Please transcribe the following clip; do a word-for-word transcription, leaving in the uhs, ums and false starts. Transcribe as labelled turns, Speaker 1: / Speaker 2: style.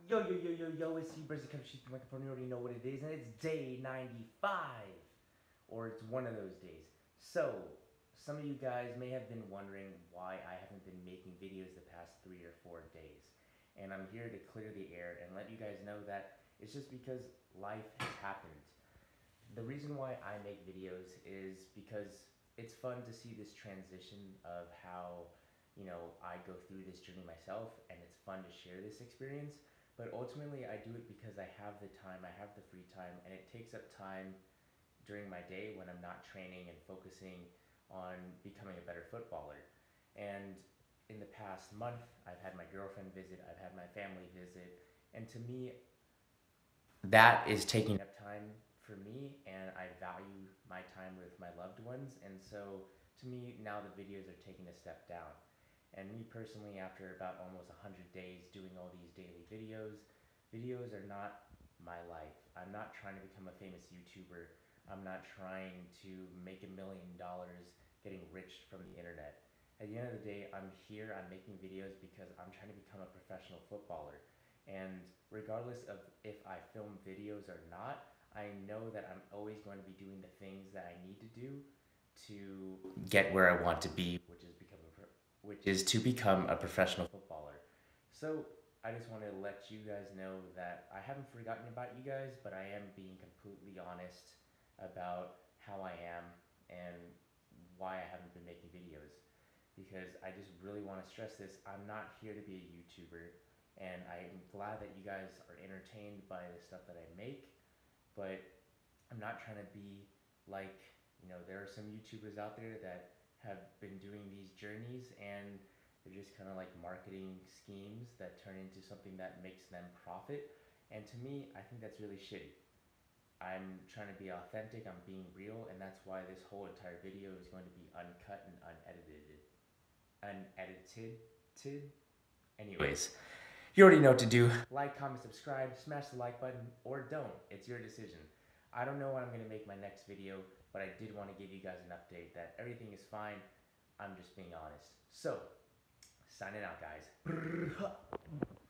Speaker 1: Yo, yo, yo, yo, yo, it's you, Brizzy Country Sheep Microphone. You already know what it is, and it's day ninety-five. Or it's one of those days. So, some of you guys may have been wondering why I haven't been making videos the past three or four days. And I'm here to clear the air and let you guys know that it's just because life has happened. The reason why I make videos is because it's fun to see this transition of how, you know, I go through this journey myself, and it's fun to share this experience. But ultimately, I do it because I have the time, I have the free time, and it takes up time during my day when I'm not training and focusing on becoming a better footballer. And in the past month, I've had my girlfriend visit, I've had my family visit, and to me, that is taking up time for me, and I value my time with my loved ones. And so to me, now the videos are taking a step down. And me personally, after about almost one hundred days doing all these daily videos, videos are not my life. I'm not trying to become a famous YouTuber. I'm not trying to make a million dollars getting rich from the internet. At the end of the day, I'm here, I'm making videos because I'm trying to become a professional footballer. And regardless of if I film videos or not, I know that I'm always going to be doing the things that I need to do to get where I want to be, which is become a pro- which is to become a professional footballer. So I just wanted to let you guys know that I haven't forgotten about you guys, but I am being completely honest about how I am and why I haven't been making videos. Because I just really want to stress this, I'm not here to be a YouTuber, and I'm glad that you guys are entertained by the stuff that I make, but I'm not trying to be like, you know, there are some YouTubers out there that have been doing these journeys, and they're just kind of like marketing schemes that turn into something that makes them profit. And to me, I think that's really shitty. I'm trying to be authentic, I'm being real, and that's why this whole entire video is going to be uncut and unedited. Unedited? Anyways, you already know what to do. Like, comment, subscribe, smash the like button, or don't. It's your decision. I don't know when I'm going to make my next video, but I did want to give you guys an update that everything is fine. I'm just being honest. So, signing out, guys.